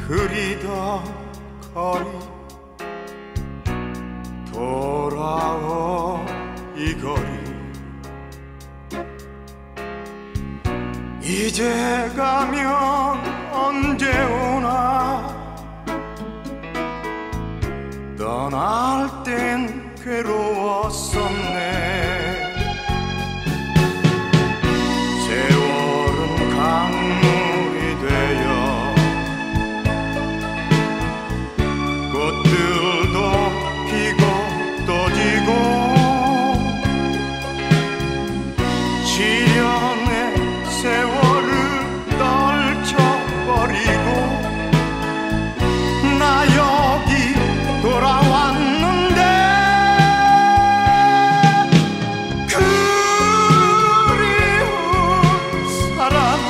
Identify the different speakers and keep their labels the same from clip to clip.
Speaker 1: 흐리던 거리 돌아온 이 거리 이제 가면 언제 오나 떠날 땐 괴로웠었네 세월은 강물이 되어 꽃들도 피고 또 지고 시련의 세월을 떨쳐버리고 나 여기 돌아왔는데 그리운 사람은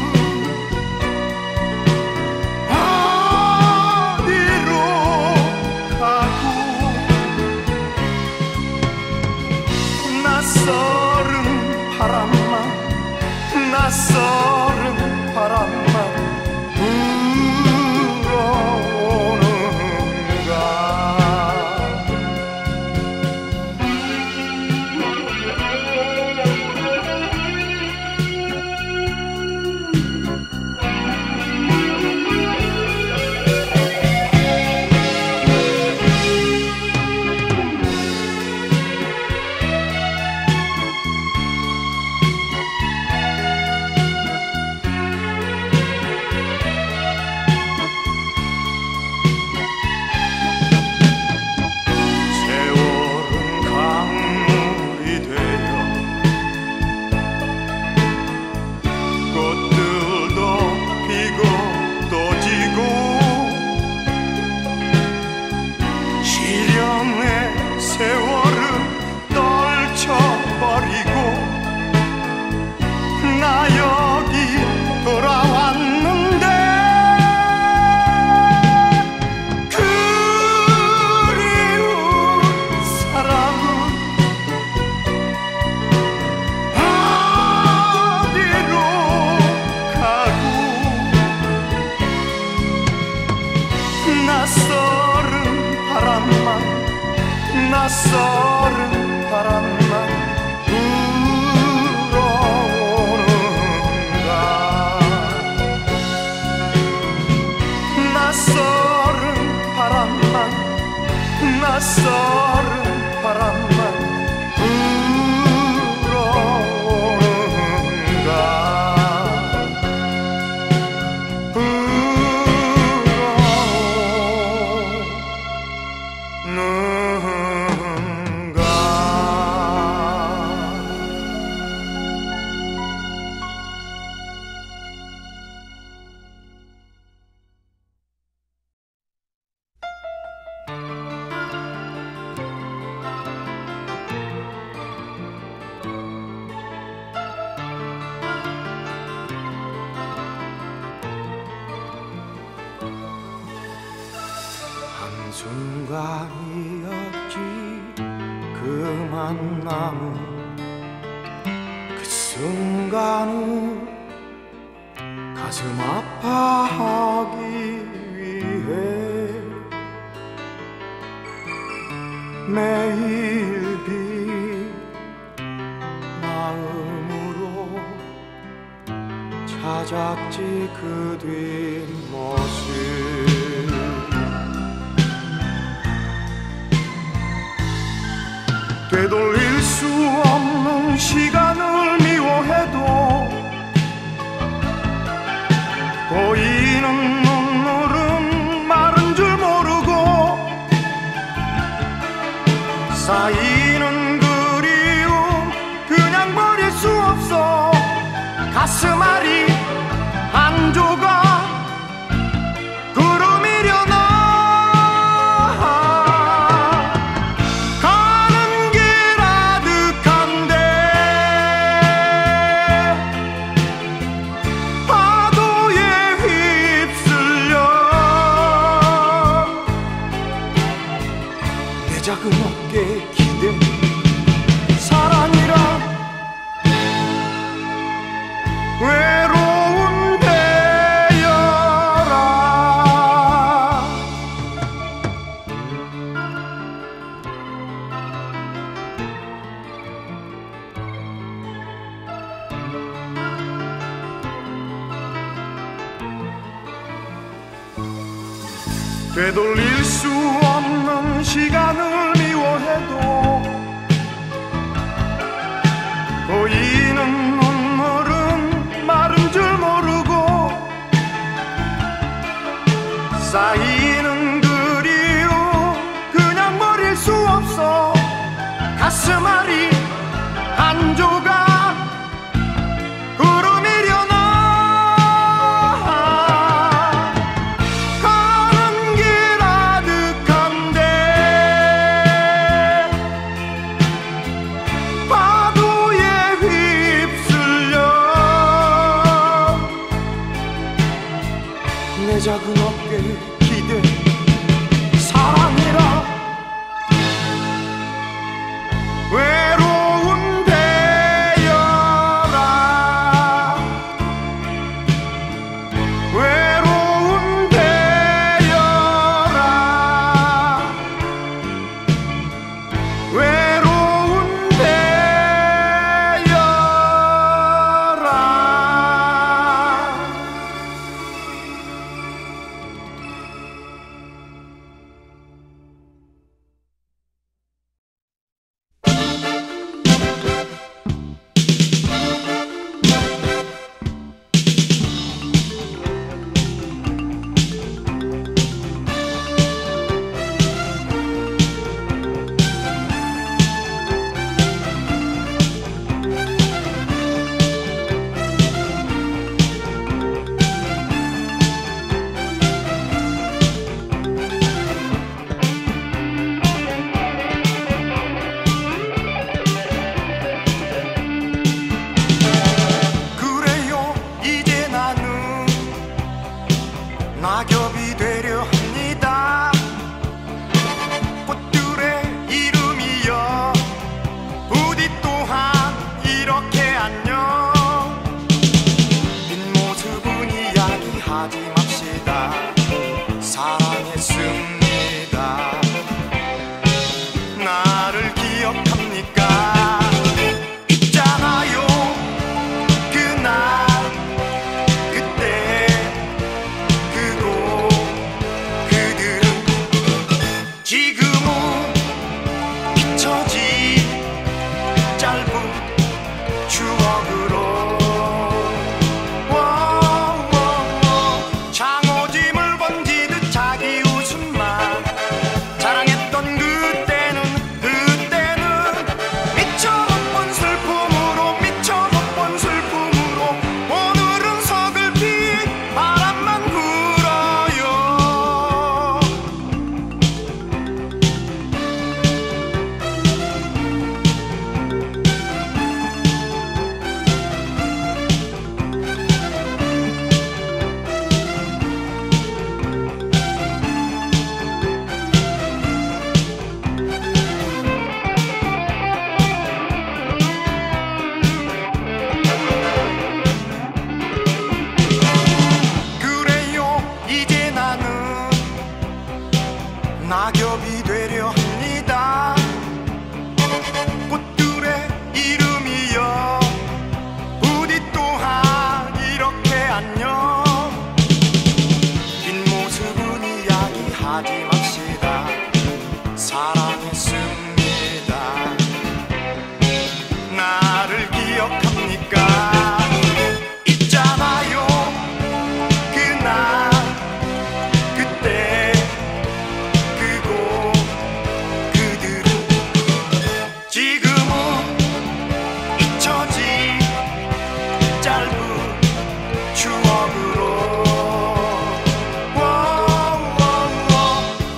Speaker 1: 어디로 가고 낯설은 바람만 낯설은 바람만 불어오는가 세월을 떨쳐버리고 나 여기 돌아왔는데 그리운 사람은 어디로 가고 낯설은 바람만 낯설은 바람만 불어오는가 낯설은 바람만 낯설은 바람만 불어오는가 한순간이었지 그 만남은 그 순간은 가슴 아파하기 위해 매일 빈 마음으로 찾았지 그 뒷모습 되돌릴 수 없는 시간을 미워해도 보이는 눈물은 마른 줄 모르고 쌓이는 그리움 그냥 버릴 수 없어 가슴 아리 한 조각 가는 길 아득한데 되돌릴 수 없는 시간을 미워해도 고이는 눈물은 마른 줄 모르고 쌓이는 그리움 그냥 버릴 수 없어. 가슴 아리 한 조각 작은 어깨 기대 사랑이라 외로운 대열아 외로운 대열아 외로운 대열아. 낙엽이 되려 합니다. 꽃들의 이름이여 부디 또한 이렇게 안녕. 뒷모습은 이야기하지 맙시다. 사랑했습니다. 나를 기억합니까? 있잖아요 그날 지금은 잊혀진 짧은 추억으로 장어짐을 번지듯 자기 웃음만 자랑했던 그때는 미쳐먹본 슬픔으로 미쳐먹본 슬픔으로 오늘은 서글피 바람만 불어요. 낙엽이 되려 합니다. 꽃들의 이름이여 부디 또한 이렇게 안녕. 뒷모습은 이야기하지 맙시다. 사랑했습니다. 나를 기억합니까? 있잖아요 그날 그때 지금은 잊혀진 짧은 추억으로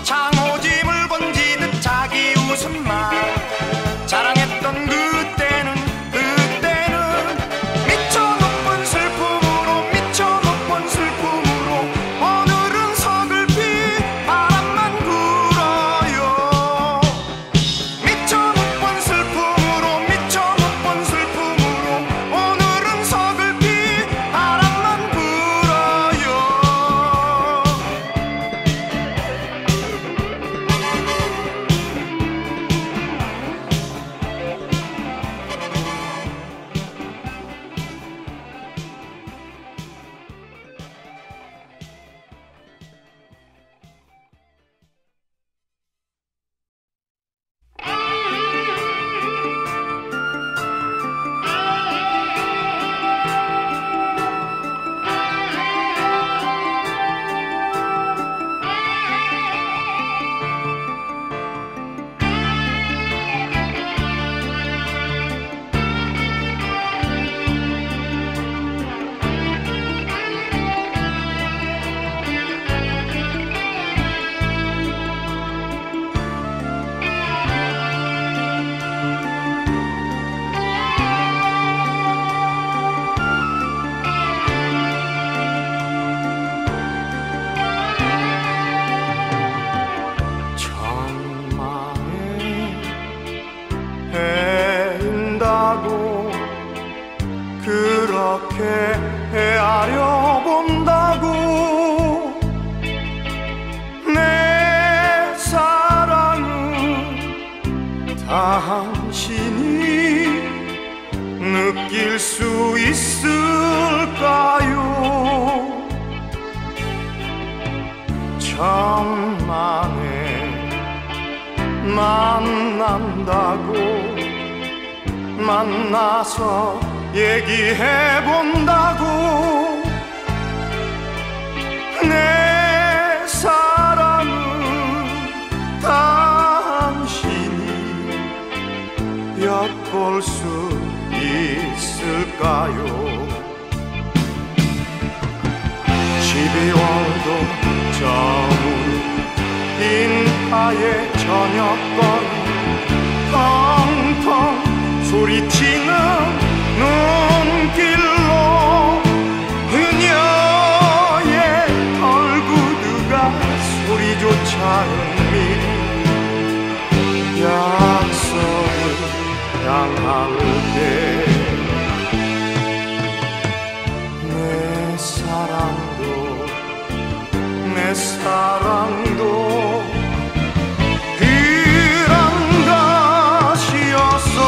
Speaker 1: 천만에 만난다고 만나서 얘기해본다고 내 사랑은 당신이 엿볼 수 있을까요? 12월도 저물 인파의 저녁거리 텅텅 소리치는 눈길로 그녀의 털구두가 소리조차 은밀히 약속을 향할 때 내 사랑도 그런 것이었어.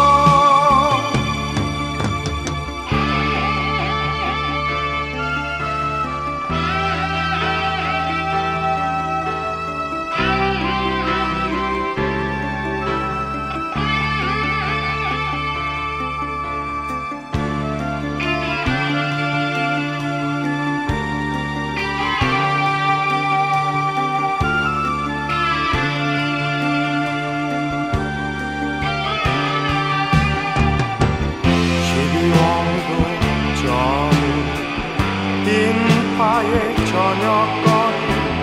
Speaker 1: 인파의 저녁거리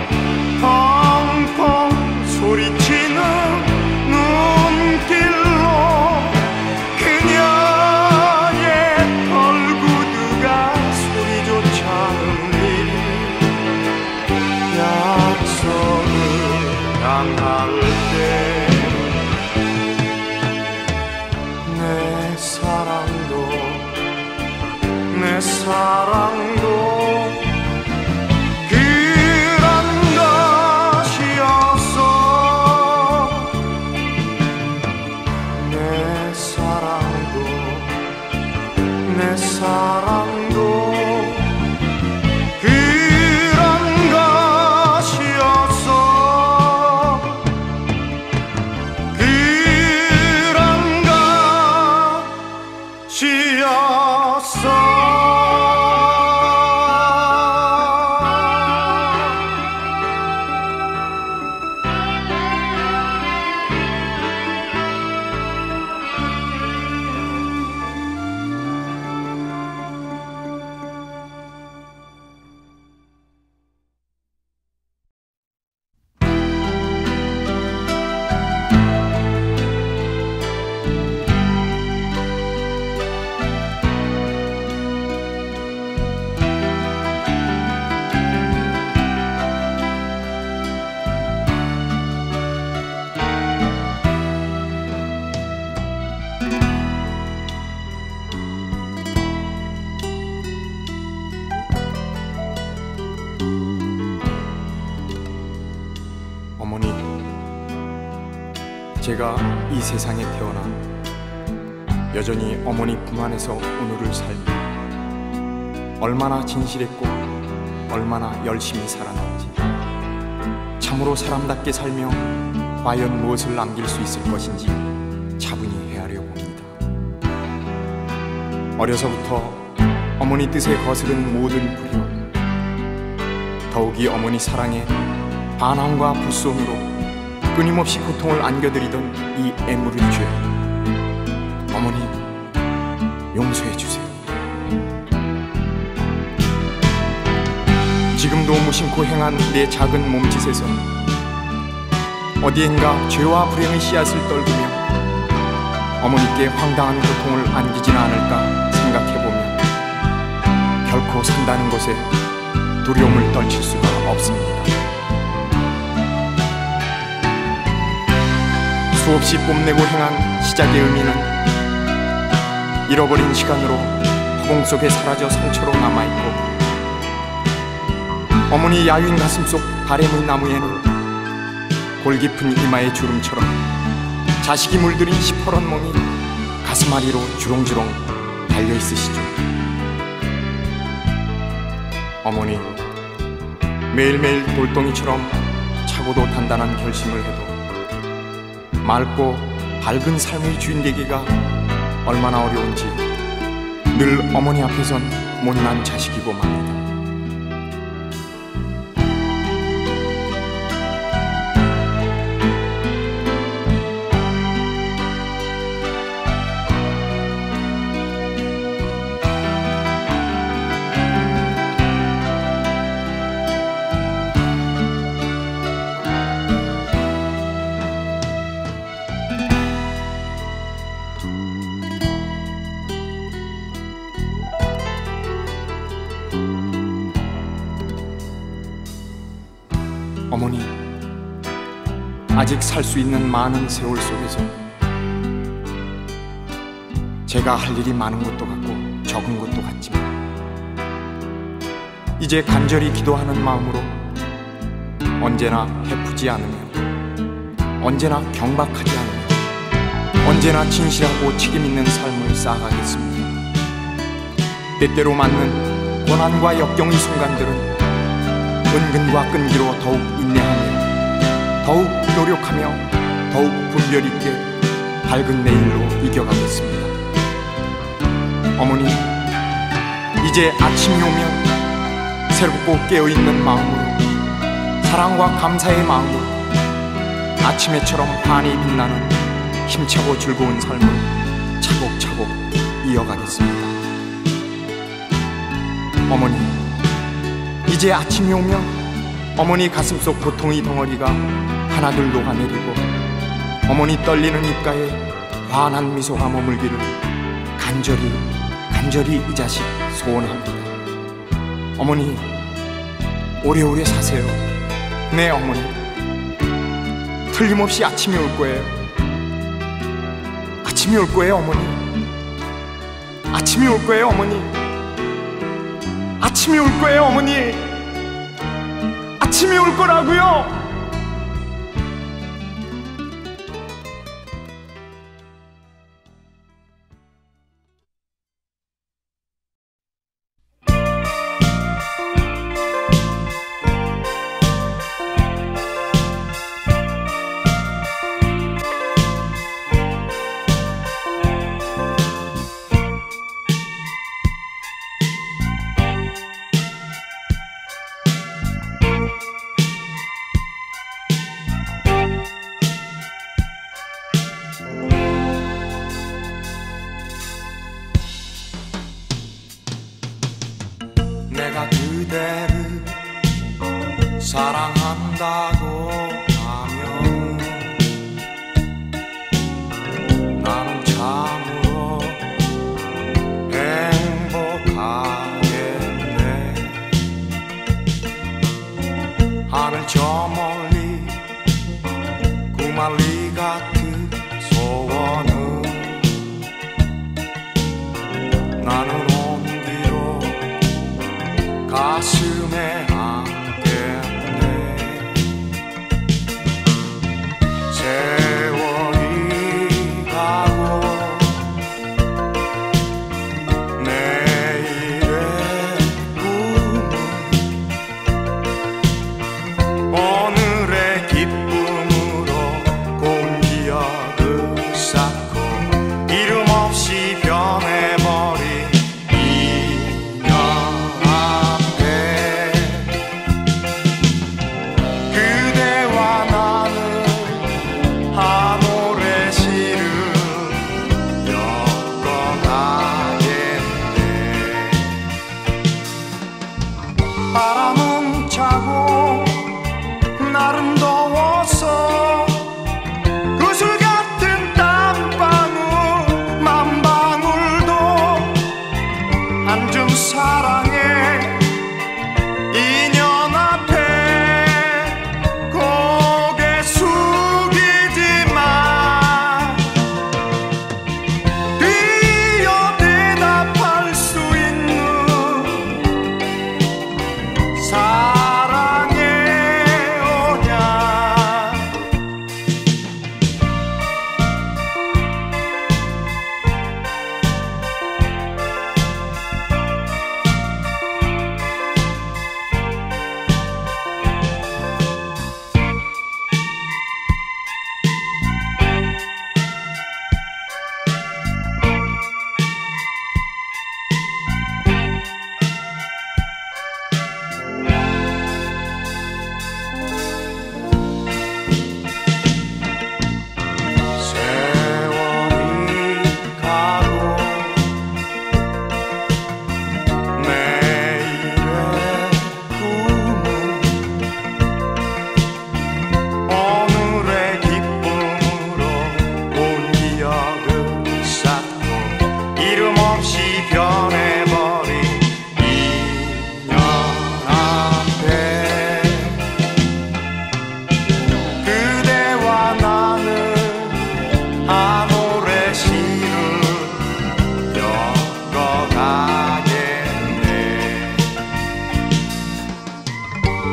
Speaker 1: 펑펑 소리치는 눈길로 그녀의 털구두가 소리조차 은밀히 약속을 향할 때 내 사랑도 그런 것이었어. 내 사랑도 그런 것이었어. 그런 것이었어.
Speaker 2: 어머니, 제가 이 세상에 태어나 여전히 어머니 품 안에서 오늘을 살며 얼마나 진실했고 얼마나 열심히 살았는지 참으로 사람답게 살며 과연 무엇을 남길 수 있을 것인지 차분히 헤아려 봅니다. 어려서부터 어머니 뜻에 거스른 모든 불효, 더욱이 어머니 사랑에 반항과 불손으로 끊임없이 고통을 안겨드리던 이 애물은 죄, 어머니 용서해 주세요. 지금도 무심코 행한 내 작은 몸짓에서 어디엔가 죄와 불행의 씨앗을 떨구며 어머니께 황당한 고통을 안기지는 않을까 생각해보면 결코 산다는 것에 두려움을 떨칠 수가 없습니다. 수없이 뽐내고 행한 시작의 의미는 잃어버린 시간으로 허공 속에 사라져 상처로 남아있고, 어머니 야윈 가슴 속 바램의 나무에는 골 깊은 이마의 주름처럼 자식이 물들인 시퍼런 몸이 가슴앓이로 주렁주렁 달려있으시죠. 어머니, 매일매일 돌덩이처럼 차고도 단단한 결심을 해도 맑고 밝은 삶의 주인 되기가 얼마나 어려운지 늘 어머니 앞에선 못난 자식이고 맙니다. 어머니, 아직 살 수 있는 많은 세월 속에서 제가 할 일이 많은 것도 같고 적은 것도 같지만 이제 간절히 기도하는 마음으로 언제나 해프지 않으며 언제나 경박하지 않으며 언제나 진실하고 책임있는 삶을 쌓아가겠습니다. 때때로 맞는 고난과 역경의 순간들은 은근과 끈기로 더욱 인내하며 더욱 노력하며 더욱 분별 있게 밝은 내일로 이겨가겠습니다. 어머니, 이제 아침이 오면 새롭고 깨어있는 마음으로 사랑과 감사의 마음으로 아침에처럼 환히 빛나는 힘차고 즐거운 삶을 차곡차곡 이어가겠습니다. 어머니, 이제 아침이 오면 어머니 가슴속 고통의 덩어리가 하나둘 녹아내리고 어머니 떨리는 입가에 환한 미소가 머물기를 간절히 이 자식 소원합니다. 어머니, 오래오래 사세요. 네, 어머니. 틀림없이 아침이 올 거예요. 아침이 올 거예요, 어머니. 아침이 올 거예요, 어머니. 아침이 올 거예요, 어머니. 아침이 올 거라고요. 내가 그대를 사랑한다고 하면 나는 참으로 행복하겠네. 하늘 저 멀리 구말리 같은 소원은 나는 가슴에 안겠네. 세월이 가고 내일의 꿈은 오늘의 기쁨으로 공기어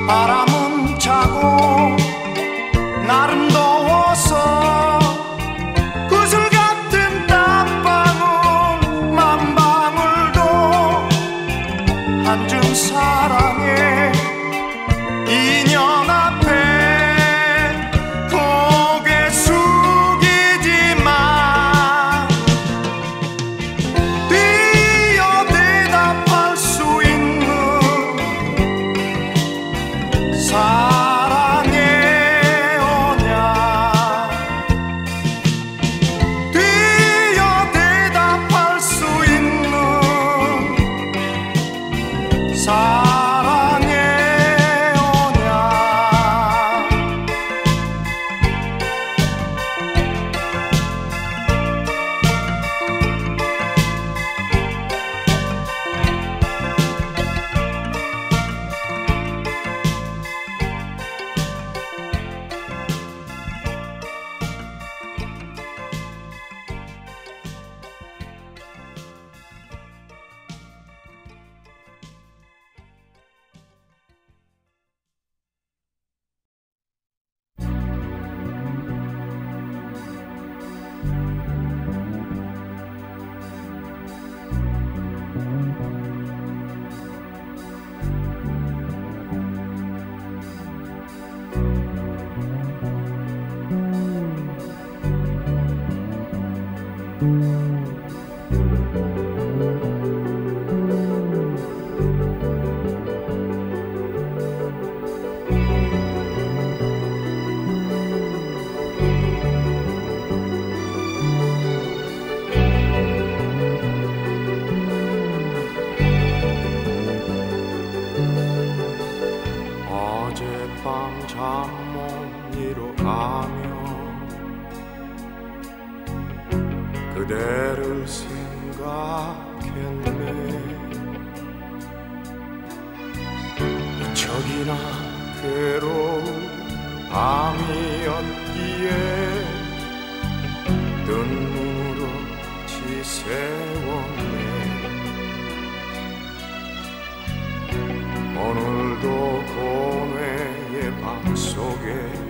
Speaker 1: 바람은 차고 날은 더워서 구슬 같은 땀방울 맘방울도 한 줌 사랑에 인연 앞에 고개 숙이지만 뛰어 대답할 수 있는 사랑의 언약 뛰어 대답할 수 있는 사랑의 언약 어젯밤 잠 못 이루가며 그대를 생각했네. 무척이나 괴로운 밤이었기에 뜬 눈으로 지새웠네. 오늘도 고뇌의 밤속에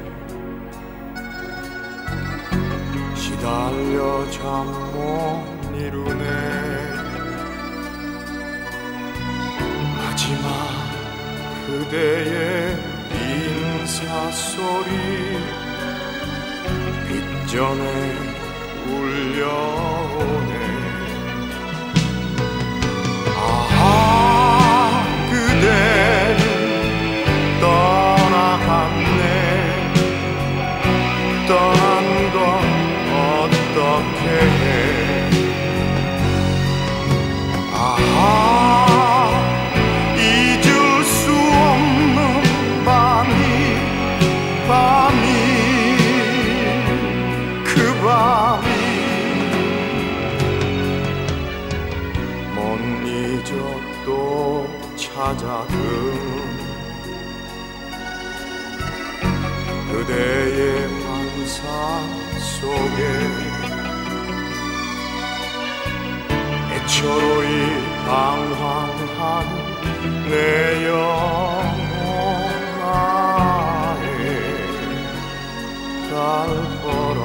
Speaker 1: 시달려 잠 못 이루네. 마지막 그대의 인사소리 빗전에 울려오네. 아하 그대는 떠나갔네. 떠난 건 어떻게 해. 아하 잊을 수 없는 밤이 그 밤이 못 잊어 또 찾아드는 그대의 환상 속에 애처로이 방황한 내 영혼아에 갈 거라.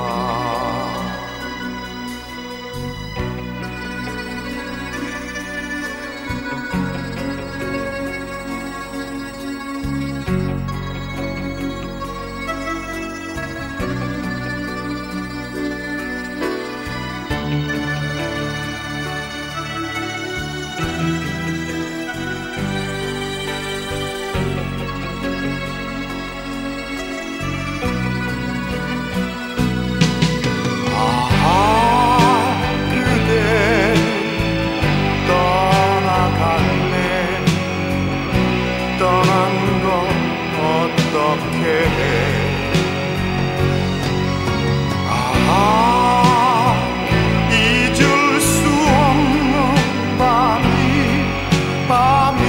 Speaker 1: 잊을 수 없는 밤이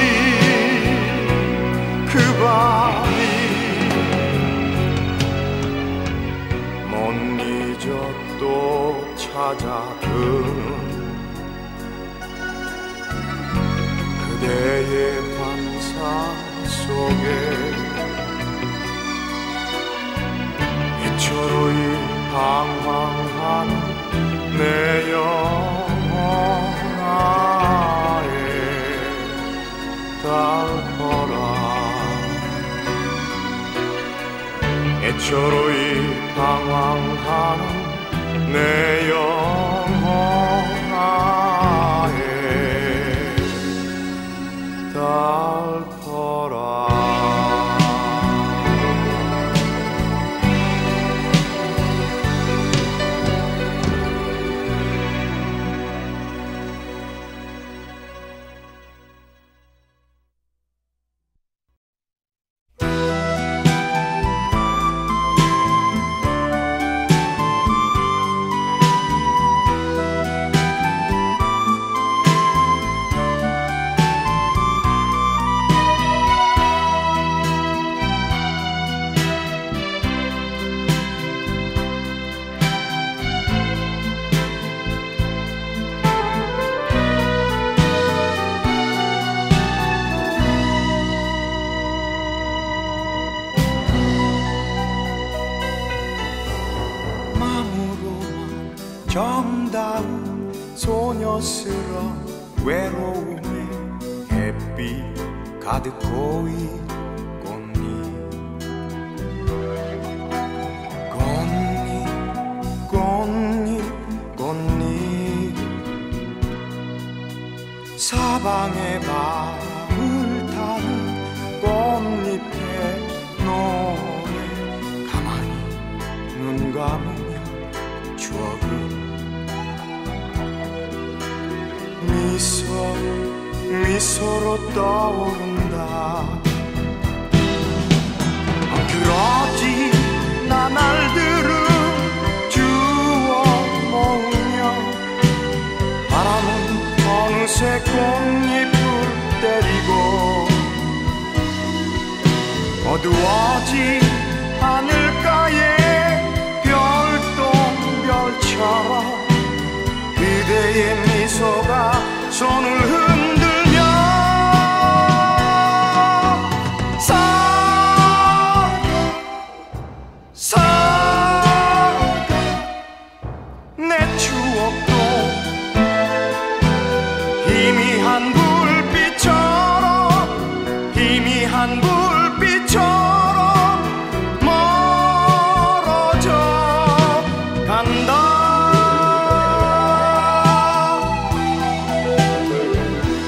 Speaker 1: 그 밤이 못 잊어 또 찾아드는 그대의 환상 속에 이초로이 방황하는 내 영혼아에 닿거라. 애초로이 방황하는 내 영혼아에 닿거라. 정다운 소녀스러운 외로움에 햇빛 가득 고인 꽃잎 꽃잎 꽃잎 꽃잎 사방에 바람을 타는 꽃잎의 노래 가만히 눈 감으며 추억을 미소로 떠오른다. 그러지 나날들은 주워 모으며 바람은 어느새 꽃잎을 때리고 어두워진 하늘가에 별똥별처럼 그대의 미소가 손을 흔들며 살아가 내 추억도 희미한 불빛처럼 멀어져 간다.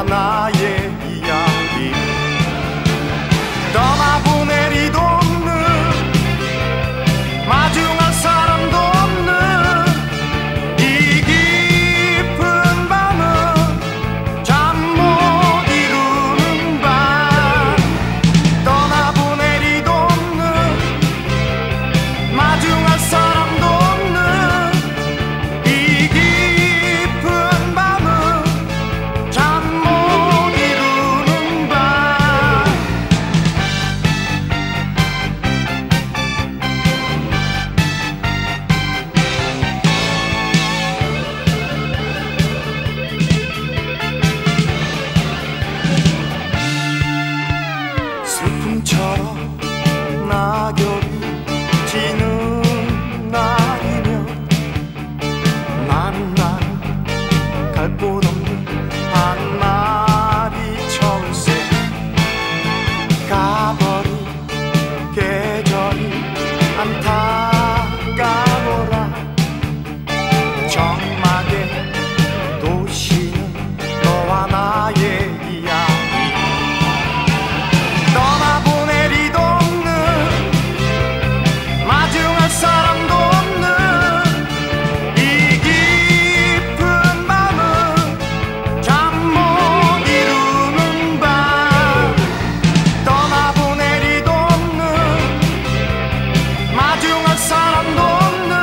Speaker 1: 나의 이야기 떠나보낼 이도 없는 마중할 사람도 없는 이 깊은 밤은 잠 못 이루는 밤 떠나보낼 이도 없는 마중할 사람도 없는 이 깊은 밤은 잠 못 이루는 밤 슬픔처럼 낙엽이 지는 날이면 나는 갈 곳 없는 한 마리 철새 가버린 계절이 안타까워라 정막의 도시는 너와 나의 이야기 떠나보낼 이도 없는 마중할 사람도 없는 이 깊은 밤은 잠 못 이루는 밤 떠나보낼 이도 없는 마중할 사람도 없는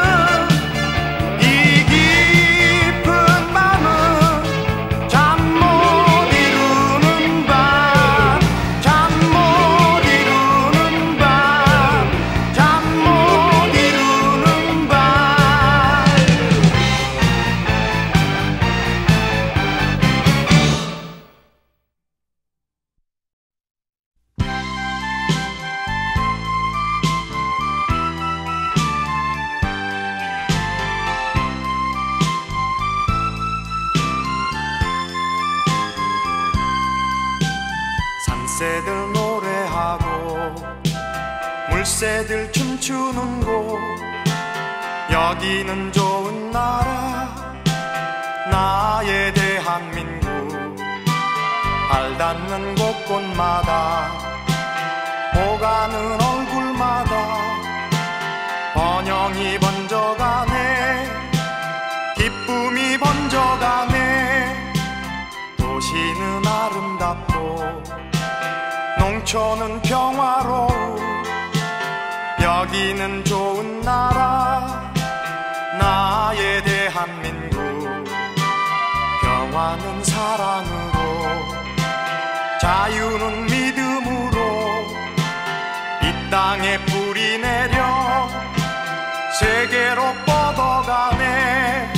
Speaker 1: 이 깊은 밤은 잠 못 이루는 밤 잠 못 이루는 밤 잠 못 이루는 밤 산새들 노래하고 물새들 춤추는 곳 여기는 좋은 나라 나의 대한민국 발 닿는 곳곳마다 오가는 얼굴마다 번영이 번져가네 기쁨이 번져가네 도시는 아름답고 농촌은 평화로워 여기는 좋은 나라 나의 대한민국 평화는 사랑으로 자유는 믿음으로 이 땅에 뿌리 내려 세계로 뻗어가네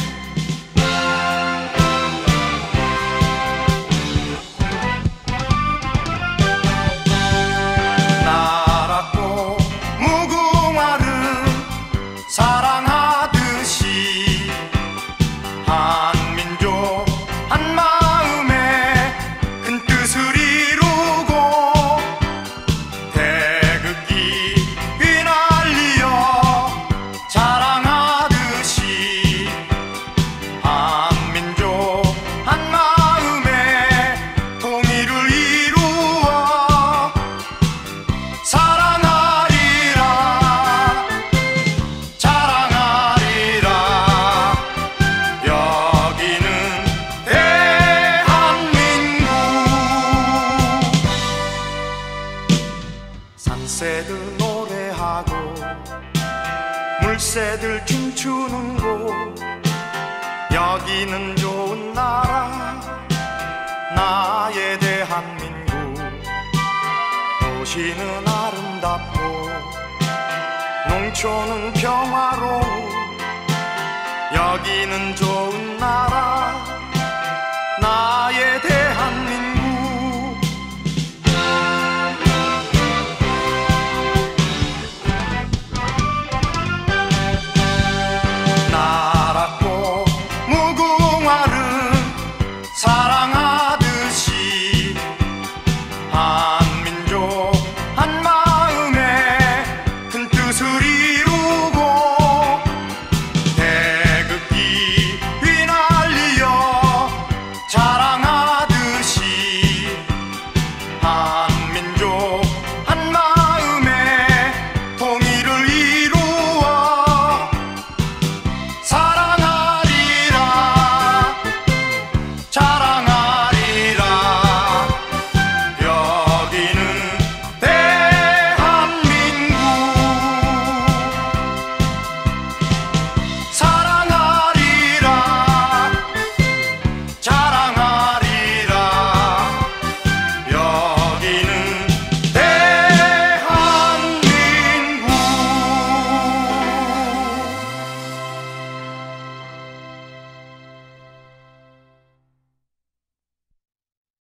Speaker 1: 나라고 무궁화를 사랑하듯이 한민족 한마음에 큰 뜻을 이루고 태극기 휘날리어 자랑하듯이 한민족 한마음에 통일을 이루어 사랑하리라 자랑하리라 여기는 대한민국 산새들 노래하고 물새들 춤추는 곳 여기는 좋은 나라 나의 대한민국 도시는 아름답고 농촌은 평화로워 여기는 좋은 나라